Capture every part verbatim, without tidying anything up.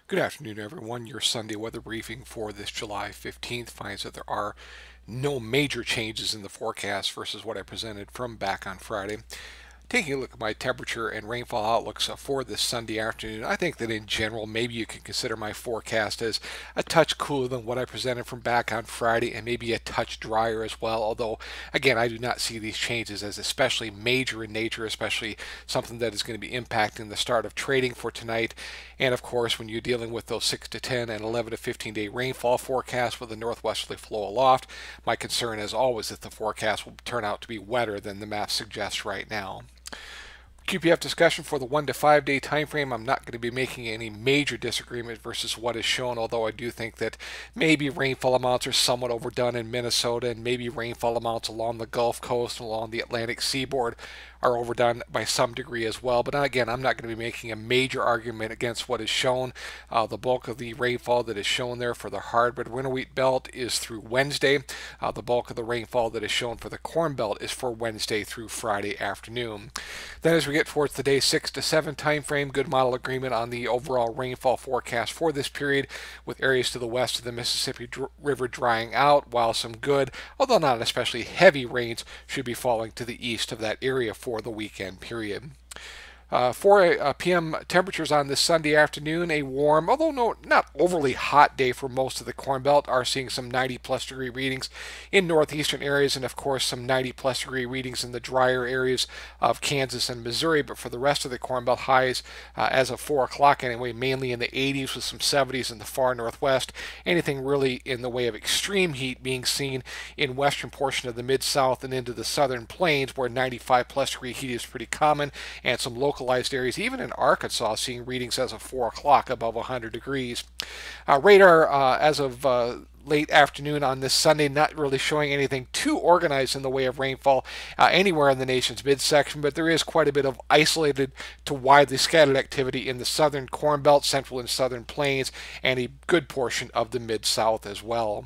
Good afternoon, everyone. Your Sunday weather briefing for this July fifteenth finds that there are no major changes in the forecast versus what I presented from back on Friday. Taking a look at my temperature and rainfall outlooks for this Sunday afternoon, I think that in general, maybe you can consider my forecast as a touch cooler than what I presented from back on Friday and maybe a touch drier as well. Although, again, I do not see these changes as especially major in nature, especially something that is going to be impacting the start of trading for tonight. And of course, when you're dealing with those six to ten and eleven to fifteen day rainfall forecasts with a northwesterly flow aloft, my concern as always is that the forecast will turn out to be wetter than the map suggests right now. Q P F discussion for the one to five day time frame. I'm not going to be making any major disagreement versus what is shown, although I do think that maybe rainfall amounts are somewhat overdone in Minnesota, and maybe rainfall amounts along the Gulf Coast and along the Atlantic seaboard are overdone by some degree as well. But again, I'm not going to be making a major argument against what is shown. Uh, the bulk of the rainfall that is shown there for the hardwood winter wheat belt is through Wednesday. Uh, the bulk of the rainfall that is shown for the corn belt is for Wednesday through Friday afternoon. Then as we get towards the day six to seven time frame, good model agreement on the overall rainfall forecast for this period, with areas to the west of the Mississippi Dr River drying out, while some good, although not especially heavy rains, should be falling to the east of that area for the weekend period. Uh, four p m temperatures on this Sunday afternoon, a warm, although no, not overly hot day for most of the Corn Belt. Are seeing some ninety plus degree readings in northeastern areas, and of course some ninety plus degree readings in the drier areas of Kansas and Missouri. But for the rest of the Corn Belt, highs uh, as of four o'clock anyway, mainly in the eighties with some seventies in the far northwest. Anything really in the way of extreme heat being seen in western portion of the mid-south and into the southern plains, where ninety-five plus degree heat is pretty common, and some local localized areas, even in Arkansas, seeing readings as of four o'clock above one hundred degrees. Uh, radar uh, as of uh, late afternoon on this Sunday, not really showing anything too organized in the way of rainfall uh, anywhere in the nation's midsection, but there is quite a bit of isolated to widely scattered activity in the southern Corn Belt, central and southern plains, and a good portion of the mid-south as well.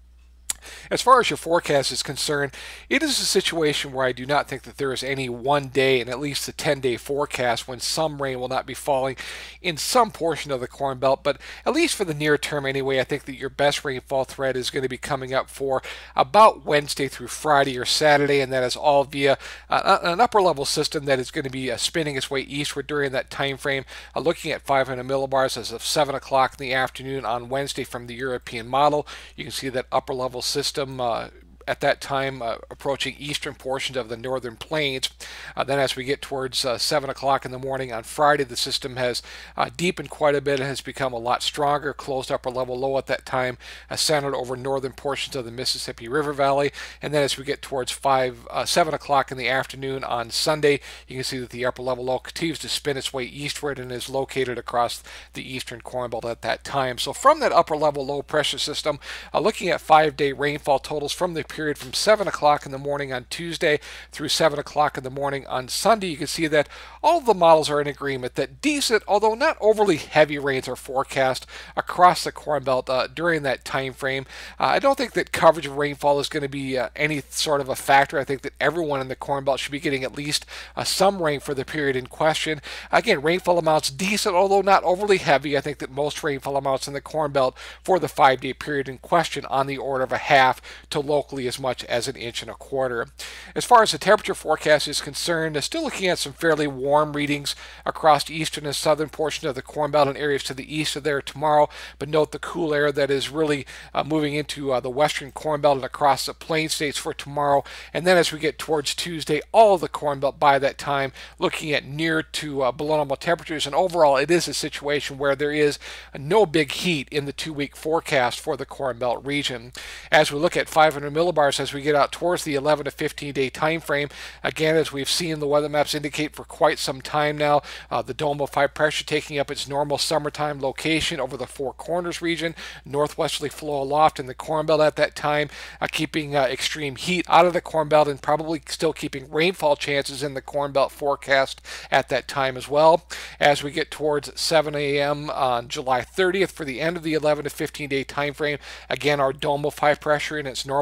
As far as your forecast is concerned, it is a situation where I do not think that there is any one day in at least the ten day forecast when some rain will not be falling in some portion of the Corn Belt. But at least for the near term anyway, I think that your best rainfall threat is going to be coming up for about Wednesday through Friday or Saturday, and that is all via uh, an upper level system that is going to be uh, spinning its way eastward during that time frame. Uh, looking at five hundred millibars as of seven o'clock in the afternoon on Wednesday from the European model, you can see that upper level system system uh, at that time uh, approaching eastern portions of the northern plains. Uh, then as we get towards uh, seven o'clock in the morning on Friday, the system has uh, deepened quite a bit and has become a lot stronger, closed upper level low at that time, uh, centered over northern portions of the Mississippi River Valley. And then as we get towards five, uh, seven o'clock in the afternoon on Sunday, you can see that the upper level low continues to spin its way eastward and is located across the eastern Corn Belt at that time. So from that upper level low pressure system, uh, looking at five day rainfall totals from the period from seven o'clock in the morning on Tuesday through seven o'clock in the morning on Sunday, you can see that all of the models are in agreement that decent, although not overly heavy rains are forecast across the Corn Belt uh, during that time frame. Uh, I don't think that coverage of rainfall is going to be uh, any sort of a factor. I think that everyone in the Corn Belt should be getting at least uh, some rain for the period in question. Again, rainfall amounts decent, although not overly heavy. I think that most rainfall amounts in the Corn Belt for the five day period in question on the order of a half to locally as much as an inch and a quarter. As far as the temperature forecast is concerned, still looking at some fairly warm readings across the eastern and southern portion of the Corn Belt and areas to the east of there tomorrow, but note the cool air that is really uh, moving into uh, the western Corn Belt and across the plain states for tomorrow. And then as we get towards Tuesday, all of the Corn Belt by that time looking at near to uh, below normal temperatures, and overall it is a situation where there is uh, no big heat in the two week forecast for the Corn Belt region. As we look at five hundred millibars as we get out towards the eleven to fifteen day time frame, again, as we've seen the weather maps indicate for quite some time now, uh, the dome of high pressure taking up its normal summertime location over the Four Corners region, northwesterly flow aloft in the Corn Belt at that time, uh, keeping uh, extreme heat out of the Corn Belt and probably still keeping rainfall chances in the Corn Belt forecast at that time as well. As we get towards seven A M on July thirtieth for the end of the eleven to fifteen day time frame, again, our dome of high pressure in its normal summer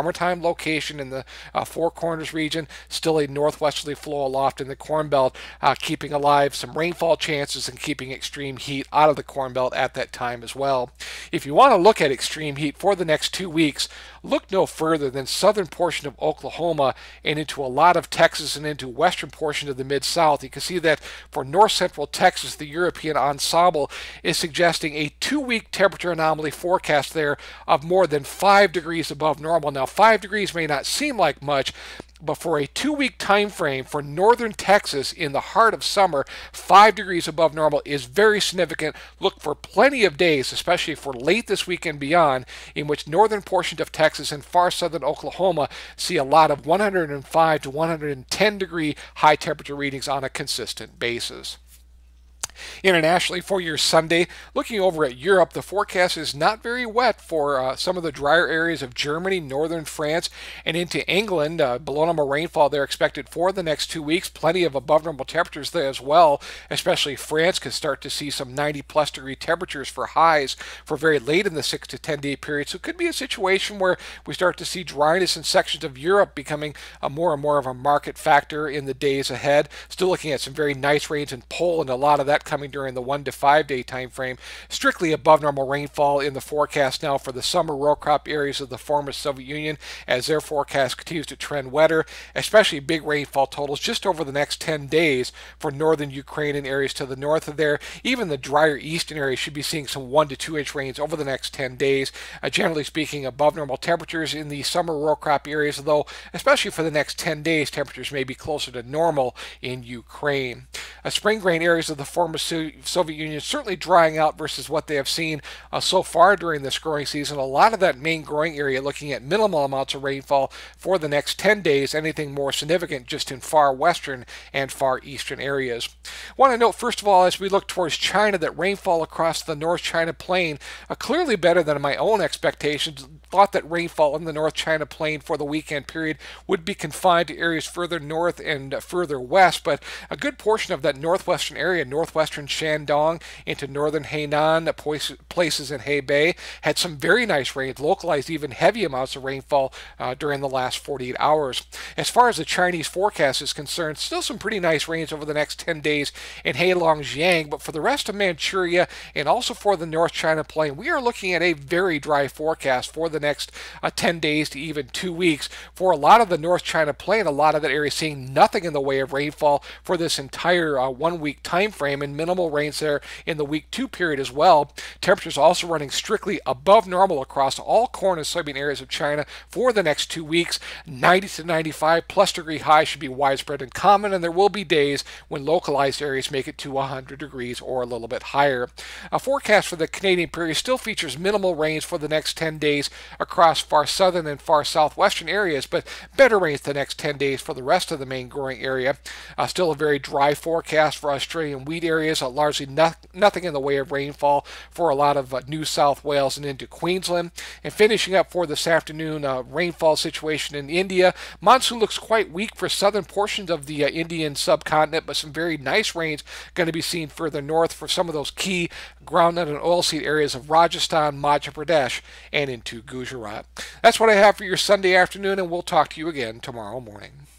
summertime location in the uh, Four Corners region, still a northwesterly flow aloft in the Corn Belt, uh, keeping alive some rainfall chances and keeping extreme heat out of the Corn Belt at that time as well. If you want to look at extreme heat for the next two weeks, look no further than southern portion of Oklahoma and into a lot of Texas and into western portion of the Mid-South. You can see that for north central Texas, the European ensemble is suggesting a two-week temperature anomaly forecast there of more than five degrees above normal. Now, five degrees may not seem like much, but for a two-week time frame for northern Texas in the heart of summer, five degrees above normal is very significant. Look for plenty of days, especially for late this week and beyond, in which northern portions of Texas and far southern Oklahoma see a lot of one hundred five to one hundred ten degree high temperature readings on a consistent basis. Internationally, for your Sunday, looking over at Europe, the forecast is not very wet for uh, some of the drier areas of Germany, northern France, and into England. Uh, below normal rainfall there expected for the next two weeks. Plenty of above normal temperatures there as well, especially France could start to see some ninety plus degree temperatures for highs for very late in the six to ten day period. So it could be a situation where we start to see dryness in sections of Europe becoming a more and more of a market factor in the days ahead. Still looking at some very nice rains in Poland, a lot of that coming during the one to five day time frame. Strictly above normal rainfall in the forecast now for the summer row crop areas of the former Soviet Union, as their forecast continues to trend wetter, especially big rainfall totals just over the next ten days for northern Ukraine and areas to the north of there. Even the drier eastern areas should be seeing some one to two inch rains over the next ten days. Uh, generally speaking, above normal temperatures in the summer row crop areas, though, especially for the next ten days, temperatures may be closer to normal in Ukraine. Uh, spring grain areas of the former Soviet Union certainly drying out versus what they have seen uh, so far during this growing season. A lot of that main growing area looking at minimal amounts of rainfall for the next ten days, anything more significant just in far western and far eastern areas. I want to note first of all, as we look towards China, that rainfall across the North China Plain are clearly better than my own expectations. Thought that rainfall in the North China Plain for the weekend period would be confined to areas further north and further west, but a good portion of that northwestern area, northwestern Shandong into northern Hainan, places in Hebei, had some very nice rains, localized even heavy amounts of rainfall uh, during the last forty-eight hours. As far as the Chinese forecast is concerned, still some pretty nice rains over the next ten days in Heilongjiang, but for the rest of Manchuria and also for the North China Plain, we are looking at a very dry forecast for the next uh, ten days to even two weeks. For a lot of the North China Plain, a lot of that area seeing nothing in the way of rainfall for this entire uh, one week time frame, and minimal rains there in the week two period as well. Temperatures also running strictly above normal across all corn and soybean areas of China for the next two weeks. ninety to ninety-five plus degree highs should be widespread and common, and there will be days when localized areas make it to one hundred degrees or a little bit higher. A forecast for the Canadian period still features minimal rains for the next ten days across far southern and far southwestern areas, but better rains the next ten days for the rest of the main growing area. Uh, still a very dry forecast for Australian wheat areas, uh, largely no nothing in the way of rainfall for a lot of uh, New South Wales and into Queensland. And finishing up for this afternoon, uh, rainfall situation in India. Monsoon looks quite weak for southern portions of the uh, Indian subcontinent, but some very nice rains going to be seen further north for some of those key groundnut and oilseed areas of Rajasthan, Madhya Pradesh, and into Gujarat. That's what I have for your Sunday afternoon, and we'll talk to you again tomorrow morning.